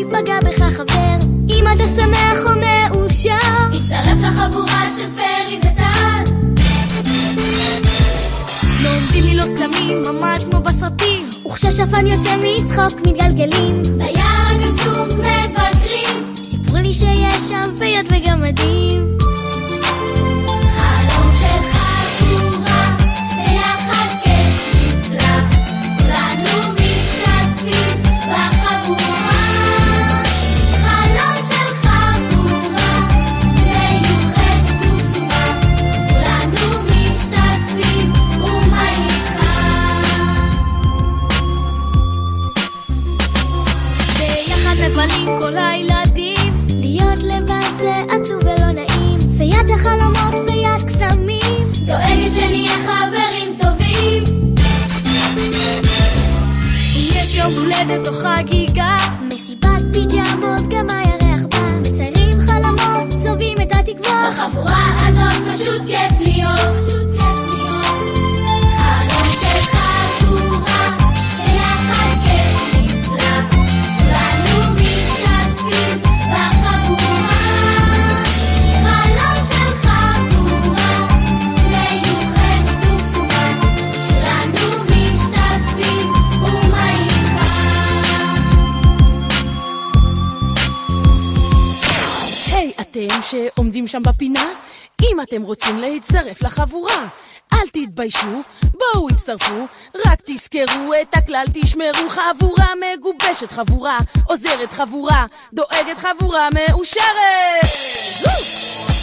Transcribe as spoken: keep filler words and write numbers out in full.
פגע בך חבר, אם אתה שמח או מאושר, הצטרף לחבורה של פרי וטל. לומדים לילות קסמים ממש כמו בסרטים, וכששפן יוצא מצחוק מתגלגלים, ביער הקסום מבקרים, סיפרו לי שיש שם פיות וגמדים. חלום של חבורה ביחד כיף נפלא, כולנו משתתפים בחבורה. חלום של חבורה מיוחדת וקסומה, כולנו משתתפים ומה איתך. ביחד מבלים כל הילדים, להיות לבד זה עצוב ולא נעים, פיית החלומות פיית קסמים, דואגת שנהיה חברים טובים. יש יום הולדת או חגיגה, מסיבת פיג'מות גם הירח בא, מציירים חלומות, צובעים את התקווה, בחבורה הזאת פשוט כיף להיות, פשוט כיף להיות. חלום של חבורה ביחד כיף נפלא, כולנו משתתפים בחבורה. חלום של חבורה מיוחדת וקסומה, כולנו משתתפים ומה איתך. היי, אתם שעומדים שם בפינה, אם אתם רוצים להצטרף לחבורה, אל תתביישו, בואו הצטרפו, רק תזכרו את הכלל, תשמרו. חבורה מגובשת, חבורה עוזרת, חבורה דואגת, חבורה מאושרת.